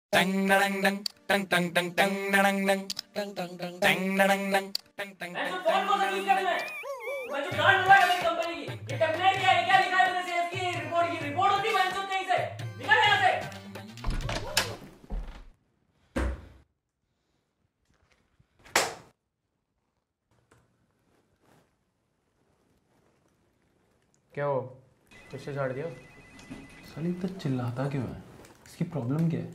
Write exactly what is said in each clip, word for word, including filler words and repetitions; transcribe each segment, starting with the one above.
टंग डंग डंग टंग टंग टंग टंग डंग डंग टंग टंग टंग टंग डंग डंग टंग टंग मैं तो फोन कौन सा यूज कर रहा है? मैं जो ब्रांड लगा मेरी कंपनी की, ये टेम्पलेट क्या है? क्या लिखा है मेरे सेल्स की रिपोर्ट की? रिपोर्ट होती है मैंने कहीं से निकल यहाँ से। क्या हो, फिर से झाड़ दिया? साली इतना चिल्लाता क्यों है? इसकी प्रॉब्लम क्या है?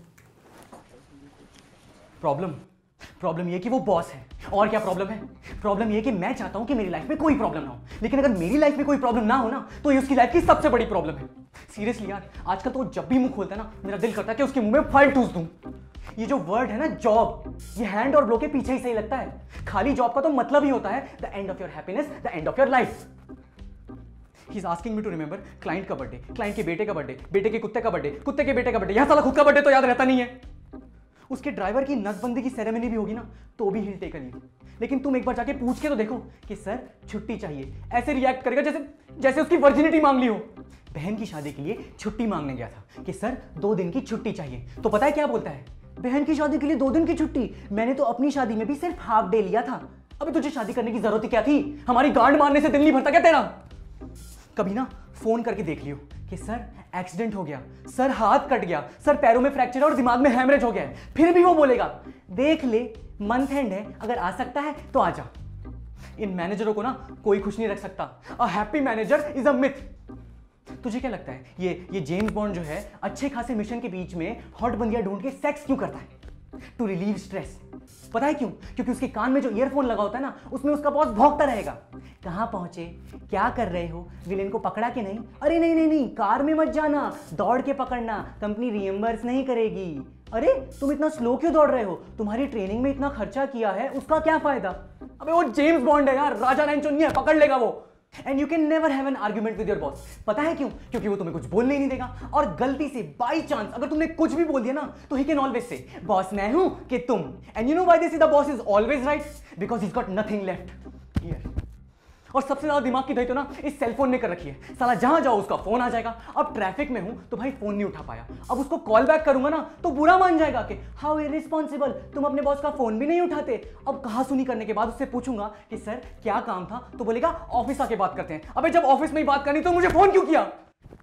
प्रॉब्लम प्रॉब्लम ये कि वो बॉस है। और क्या प्रॉब्लम है? प्रॉब्लम ये कि मैं चाहता हूं कि मेरी लाइफ में कोई प्रॉब्लम ना हो, लेकिन अगर मेरी लाइफ में कोई प्रॉब्लम ना हो ना तो ये उसकी लाइफ की सबसे बड़ी प्रॉब्लम है। सीरियसली यार, आजकल तो जब भी मुंह खोलता है ना मेरा दिल करता है कि उसके मुंह में फाइल ठूस दूं। ये जो वर्ड है ना जॉब, ये हैंड और ब्लो के पीछे ही सही लगता है। खाली जॉब का तो मतलब ही होता है the end of your happiness, the end of your life. He is asking me to remember client का बर्थडे, क्लाइंट के बेटे का बर्थडे, बेटे के कुत्ते का बर्थडे, कुत्ते के बेटे का बर्थडे। यहां साला खुद का बर्थडे तो याद रहता नहीं है। उसके ड्राइवर की नसबंदी की सेरेमनी भी होगी ना तो भी हिल टेकन यू। लेकिन तुम एक बार जाके पूछ के तो देखो कि सर छुट्टी चाहिए, ऐसे रिएक्ट करेगा जैसे जैसे उसकी वर्जिनिटी मांग ली हो। बहन की शादी के लिए छुट्टी मांगने गया था कि सर दो दिन की छुट्टी चाहिए, तो पता है क्या बोलता है? बहन की शादी के लिए दो दिन की छुट्टी? मैंने तो अपनी शादी में भी सिर्फ हाफ डे लिया था। अबे तुझे शादी करने की जरूरत ही क्या थी? हमारी गांड मारने से दिल नहीं भरता क्या तेरा? कभी ना फोन करके देख लियो कि सर एक्सीडेंट हो गया, सर हाथ कट गया, सर पैरों में फ्रैक्चर और दिमाग में हैमरेज हो गया है। फिर भी वो बोलेगा देख ले मंथ एंड है, अगर आ सकता है तो आ जा। इन मैनेजरों को ना कोई खुश नहीं रख सकता। A happy manager is a myth. तुझे क्या लगता है ये ये जेम्स बॉन्ड जो है अच्छे खासे मिशन के बीच में हॉट बंदियां ढूंढ के सेक्स क्यों करता है? To relieve stress. पता है क्यों? क्योंकि उसके कान में जो ईयरफोन लगा होता है ना उसमें उसका बॉस भौंकता रहेगा। कहां पहुंचे, क्या कर रहे हो, विलेन को पकड़ा कि नहीं? अरे नहीं नहीं नहीं, कार में मत जाना, दौड़ के पकड़ना, कंपनी रिएम्बर्स नहीं करेगी। अरे तुम इतना स्लो क्यों दौड़ रहे हो? तुम्हारी ट्रेनिंग में इतना खर्चा किया है, उसका क्या फायदा? अबे वो जेम्स बॉन्ड है यार, राजा रैंचो नहीं है, पकड़ लेगा वो। And you can never have an argument with your boss. पता है क्यों? क्योंकि वो तुम्हें कुछ बोलने ही नहीं देगा। और गलती से बाई चांस अगर तुमने कुछ भी बोल दिया ना तो he can always say boss मैं हूं कि तुम। And you know why this is the boss is always right? Because he is got nothing left here. और सबसे ज्यादा दिमाग की दही तो ना इस सेलफोन ने कर रखी है। साला जहां जाओ उसका फोन आ जाएगा। अब ट्रैफिक में हूं तो भाई फोन नहीं उठा पाया, अब उसको कॉल बैक करूंगा ना तो बुरा मान जाएगा कि हाउ इररिस्पांसिबल, तुम अपने बॉस का फोन भी नहीं उठाते। अब कहा सुनी करने के बाद उससे पूछूंगा कि सर क्या काम था, तो बोलेगा ऑफिस आके बात करते हैं। अबे जब ऑफिस में ही बात करनी तो मुझे फोन क्यों किया?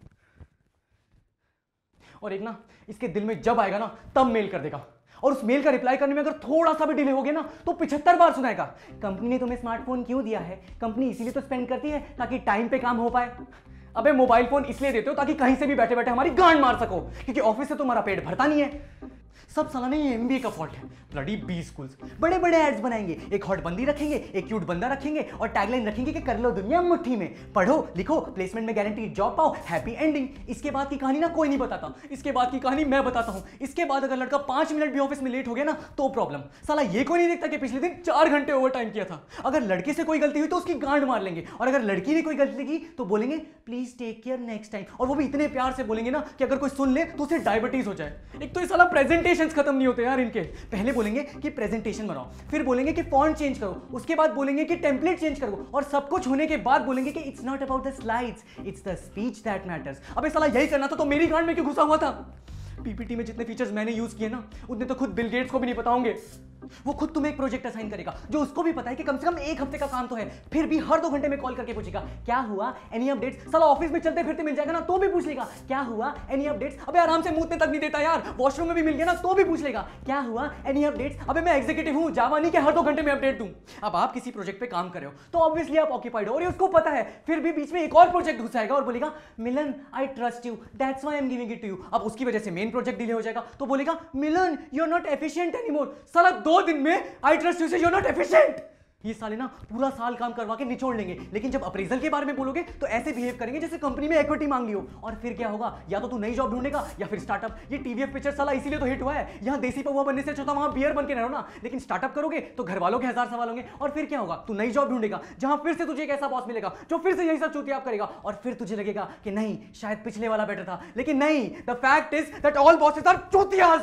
और एक ना इसके दिल में जब आएगा ना तब मेल कर देगा, और उस मेल का रिप्लाई करने में अगर थोड़ा सा भी डिले हो गया ना तो पिछहत्तर बार सुनाएगा कंपनी ने तुम्हें स्मार्टफोन क्यों दिया है, कंपनी इसीलिए तो स्पेंड करती है ताकि टाइम पे काम हो पाए। अबे मोबाइल फोन इसलिए देते हो ताकि कहीं से भी बैठे बैठे हमारी गांड मार सको, क्योंकि ऑफिस से तुम्हारा पेट भरता नहीं है। सब साला नहीं एमबीए का फॉल्ट है। ब्लडी बी स्कूल्स बड़े बड़े एड्स बनाएंगे, एक हॉट बंदी रखेंगे, एक क्यूट बंदा रखेंगे और टैगलाइन रखेंगे कि कर लो दुनिया मुट्ठी में, पढ़ो लिखो प्लेसमेंट में गारंटीड जॉब पाओ, हैप्पी एंडिंग। इसके बाद की कहानी ना कोई नहीं बताता, इसके बाद की कहानी मैं बताता हूं। इसके बाद अगर लड़का पांच मिनट भी ऑफिस में लेट हो गया ना तो प्रॉब्लम। साला ये कोई नहीं देखता कि पिछले दिन चार घंटे ओवर टाइम किया था। अगर लड़के से कोई गलती हुई तो उसकी गांड मार लेंगे, और अगर लड़की ने कोई गलती की तो बोलेंगे please take care next time. और वो भी इतने प्यार से बोलेंगे ना कि अगर कोई सुन ले तो उसे डायबिटीज हो जाए। एक तो ये साला प्रेजेंटेशन खत्म नहीं होते यार इनके। पहले बोलेंगे कि प्रेजेंटेशन बनाओ, फिर बोलेंगे कि फॉन्ट चेंज करो, उसके बाद बोलेंगे कि टेम्पलेट चेंज करो, और सब कुछ होने के बाद बोलेंगे कि it's not about the slides, it's the speech that matters. अबे साला यही करना था तो मेरी गांड में क्यों घुसा हुआ था? पीपीटी में जितने फीचर्स मैंने यूज किए ना उतने तो खुद बिल गेट्स को भी नहीं पता होंगे। वो खुद तुम्हें एक प्रोजेक्ट असाइन करेगा जो उसको भी पता है कि कम से कम एक हफ्ते का काम तो है, फिर भी हर दो घंटे में कॉल करके पूछेगा क्या हुआ, एनी अपडेट्स। साला ऑफिस में चलते फिरते मिल जाएगा ना तो भी पूछ लेगा क्या हुआ, एनी अपडेट्स। अबे आराम से मुंह तक नहीं देता यार, वॉशरूम में भी मिल गया ना तो भी पूछ लेगा क्या हुआ, एनी अपडेट्स। अबे मैं एग्जीक्यूटिव हूं, जावा नहीं कि हर दो घंटे में अपडेट दूं। अब आप किसी प्रोजेक्ट पे काम कर रहे हो तो ऑब्वियसली आप ऑक्यूपाइड हो, और ये उसको पता है, फिर भी बीच में एक और प्रोजेक्ट घुसाएगा और बोलेगा Milan I trust you that's why I am giving it to you. अब उसकी वजह से मेन प्रोजेक्ट डिले हो जाएगा तो बोलेगा Milan you are not efficient anymore. साला दो दिन में आई ट्रस्ट यू से यू आर नॉट एफिशिएंट। ये साले ना पूरा साल काम करवा के निचोड़ लेंगे, लेकिन जब अप्रेजल के बारे में बोलोगे तो ऐसे बिहेव करेंगे जैसे कंपनी में इक्विटी मांग ली हो। और फिर क्या होगा, या तो तू नई जॉब ढूंढेगा या फिर स्टार्टअप। ये टीवीएफ पिक्चर साला इसीलिए तो हिट हुआ है, यहाँ देसी पौवा बनने से अच्छा था वहां बियर बन के रहो ना। लेकिन स्टार्टअप करोगे तो घर वालों के हजार सवाल होंगे, और फिर क्या होगा, तू नई जॉब ढूंढेगा जहां फिर से तुझे एक ऐसा बॉस मिलेगा जो फिर से यही सब चूतियाप करेगा, और फिर तुझे लगेगा कि नहीं शायद पिछले वाला बेटर था। लेकिन नहीं, the fact is that all bosses are चूतियाज।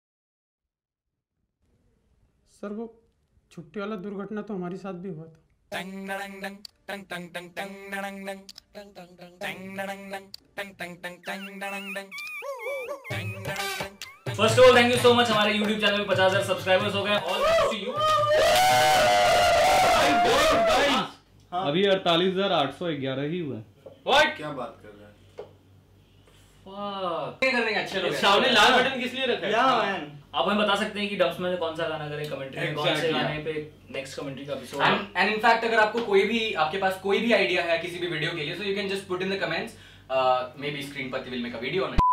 सर वो छुट्टी वाला दुर्घटना तो हमारे साथ भी हुआ था। टंग टंग टंग टंग टंग टंग टंग टंग टंग टंग टंग टंग टंग टंग टंग टंग टंग। First of all thank you so much, हमारे YouTube चैनल में पचास हज़ार सब्सक्राइबर्स हो गए। All to you. अभी अड़तालीस हजार आठ सौ ग्यारह ही हुआ। व्हाट? क्या बात कर रहा है? फक। क्या करने का अच्छे लोग हैं। सामने लाल बटन किस लिए रखा है? या मैन, आप हमें बता सकते हैं कि डब्स में कौन सा गाना करें कमेंट्री में, कौन से Exactly. गाने पे नेक्स्ट कमेंट्री का episode. And and in fact अगर आपको कोई भी आपके पास कोई भी आइडिया है किसी भी वीडियो के लिए, so you can just put in the comments, maybe screen पर will make a video on it.